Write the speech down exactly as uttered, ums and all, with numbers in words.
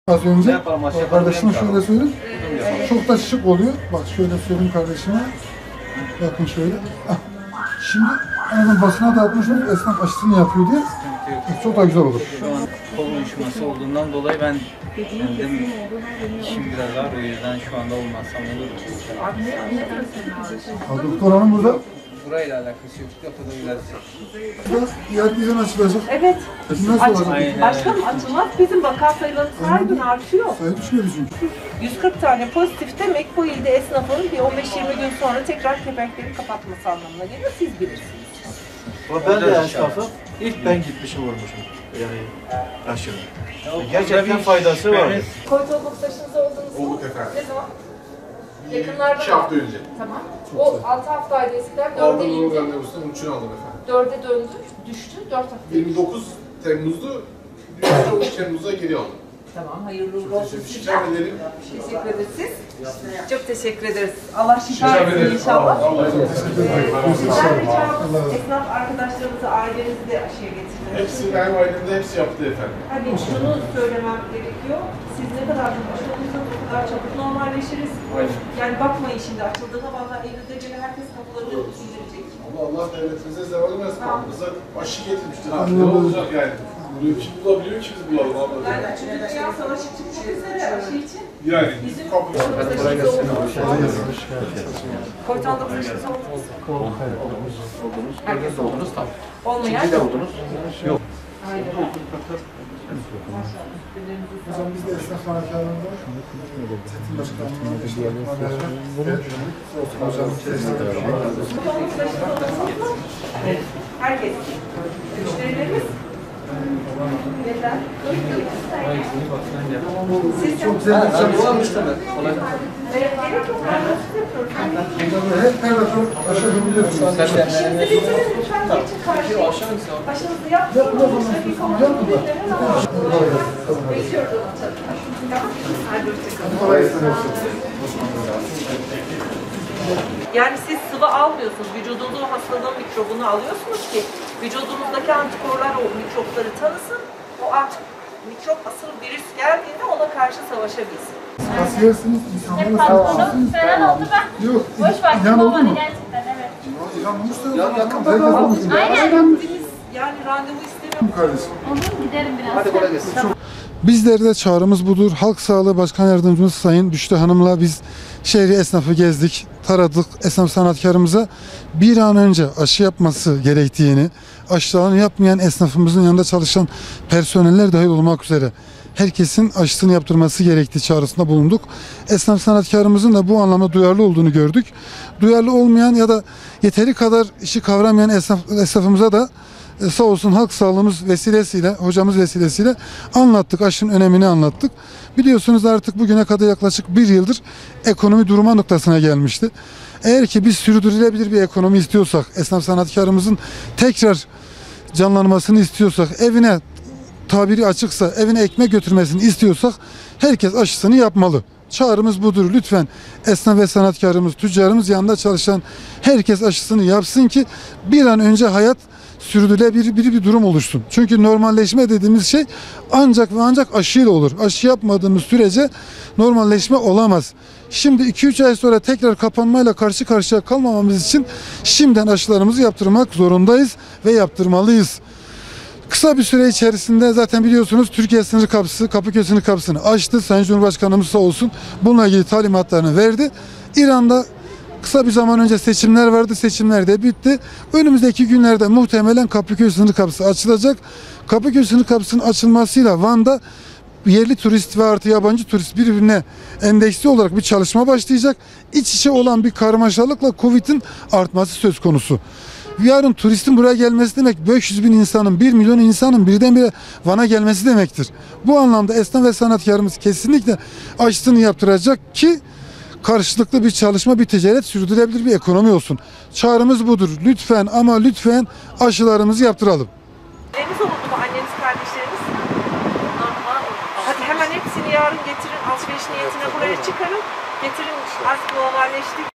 Az önce yapalım, aşağı kardeşime yapalım. şöyle söyleyeyim. Çok da şık oluyor. Bak şöyle söyleyeyim kardeşime. Bakın şöyle. Ah. Şimdi en basına dağıtmışım. Esnaf aşısını yapıyor diye. Çok da güzel olur. Şu an kol uyuşması olduğundan dolayı ben kendim işim biraz ağır, o yüzden şu anda olmazsam olur. Ha, doktor hanım burada. Burayla alakası yok. Kapıda biraz. Burada yer bizden açılacak. Evet. Peki nasıl Aç, olacak? başkanım açılmaz. Bizim vaka sayılarımız her gün artıyor. Sayı düşmüyor çünkü. yüz kırk tane pozitif demek bu ilde esnafın bir on beş yirmi gün sonra tekrar kepenkleri kapatması anlamına geliyor. Siz bilirsiniz. Ama ben de esnafım. İlk ben gitmişim vurmuşum. Yani aşırı. Gerçekten faydası var. Covid olmak taşınıza oldunuz mu? Olduk efendim. Ne zaman? Yakınlarda İki mı? hafta önce. Tamam. O altı haftaydı eskiden. Dörde Aldım onun indi. randevusunu, onun için aldım efendim. Dörde döndü. Düştü. Dört hafta. yirmi dokuz Temmuz'du, yirmi dokuz Temmuz'a geri aldım. Tamam. Hayırlı uğurlu olsun. Teşekkür şikayet ederim. Teşekkür ederiz siz. Çok teşekkür ederiz. Allah şifa Teşekkür etsin ederim. inşallah. Allah çok teşekkür ederim. Sizden ricamız esnaf arkadaşlarımızı, ailenizi de aşıya getirmeniz. Hepsi benim ailemde hepsi yaptı efendim. Hani şunu söylemem gerekiyor. Siz ne kadar çok aşı olursanız o kadar çabuk normalleşiriz. Aynen. Yani bakmayın şimdi açıldığına vallahi Eylül'de gene herkes kapılarını indirecek. Ama Allah devletimize zeval vermesin. Tamam. Bize aşı getirmiştir. Ha, ne olacak yani? Kim bulabiliyor ki biz bulalım abla? Yani çünkü dünya savaşı çıkmak üzere aşı için. Yani Bizim kapı. Covid on dokuz aşısı oldunuz. Herkes oldunuz tamam. Olmayan Siz de oldunuz. Yok. aynen. Hocam biz de esnaf markalarında Çetin Başkanlığı'nın işte hocam Herkes. Müşterilerimiz. Neden? Siz çok güzel bir çalışma. gerek yok. Ben nasıl yapıyorum? Hep nerede çok aşırı biliyorsunuz. Şimdi bitirin lütfen geçin karşıya. Aşınızı yaptınız. Bir komutanın bildirin ama. Bekliyoruz onu tabii. Tamam. Hadi hoşçakalın. Kolay gelsin. Yani siz sıvı almıyorsunuz. Vücudunuzun hastalığın mikrobunu alıyorsunuz ki vücudunuzdaki antikorlar o mikropları tanısın. O anti mikrop asıl virüs geldiğinde ona karşı savaşabilsin. Nasıl yersiniz? İnsanlara Patronum savaşırsınız. falan oldu ben. Yok. Boş vaktim İlhan oldu olmadı mu? gerçekten evet. İlhan olmuşsa herkes olmuş. Aynen. Biz yani randevu istemiyoruz. Kardeşim. Olur giderim biraz. Hadi kolay gelsin. Bizlere de çağrımız budur. Halk Sağlığı Başkan Yardımcımız Sayın Büşra Hanım'la biz şehri esnafı gezdik, taradık. Esnaf sanatkarımıza bir an önce aşı yapması gerektiğini, aşılarını yapmayan esnafımızın yanında çalışan personeller dahil olmak üzere herkesin aşısını yaptırması gerektiği çağrısında bulunduk. Esnaf sanatkarımızın da bu anlamda duyarlı olduğunu gördük. Duyarlı olmayan ya da yeteri kadar işi kavramayan esnaf, esnafımıza da e, sağ olsun halk sağlığımız vesilesiyle, hocamız vesilesiyle anlattık, aşının önemini anlattık. Biliyorsunuz artık bugüne kadar yaklaşık bir yıldır ekonomi durma noktasına gelmişti. Eğer ki biz sürdürülebilir bir ekonomi istiyorsak, esnaf sanatkarımızın tekrar canlanmasını istiyorsak, evine tabiri açıksa evine ekmek götürmesini istiyorsak herkes aşısını yapmalı. Çağrımız budur. Lütfen esnaf ve sanatkarımız, tüccarımız yanında çalışan herkes aşısını yapsın ki bir an önce hayat sürdürülebilir bir, bir durum oluşsun. Çünkü normalleşme dediğimiz şey ancak ve ancak aşıyla olur. Aşı yapmadığımız sürece normalleşme olamaz. Şimdi iki üç ay sonra tekrar kapanmayla karşı karşıya kalmamamız için şimdiden aşılarımızı yaptırmak zorundayız ve yaptırmalıyız. Kısa bir süre içerisinde zaten biliyorsunuz Türkiye sınır kapısı, Kapıköy sınır kapısını açtı. Sayın Cumhurbaşkanımız sağ olsun bununla ilgili talimatlarını verdi. İran'da kısa bir zaman önce seçimler vardı. Seçimler de bitti. Önümüzdeki günlerde muhtemelen Kapıköy sınır kapısı açılacak. Kapıköy sınır kapısının açılmasıyla Van'da yerli turist ve artı yabancı turist birbirine endeksli olarak bir çalışma başlayacak. İç içe olan bir karmaşalıkla Covid'in artması söz konusu. Yarın turistin buraya gelmesi demek beş yüz bin insanın, bir milyon insanın birdenbire Van'a gelmesi demektir. Bu anlamda esnaf ve sanatkarımız kesinlikle aşısını yaptıracak ki karşılıklı bir çalışma, bir ticaret, sürdürülebilir bir ekonomi olsun. Çağrımız budur. Lütfen ama lütfen aşılarımızı yaptıralım. Deniz oldu mu anneniz, kardeşleriniz? Hadi hemen hepsini yarın getirin. Alışveriş niyetine buraya çıkarın. Getirin, artık normalleştik.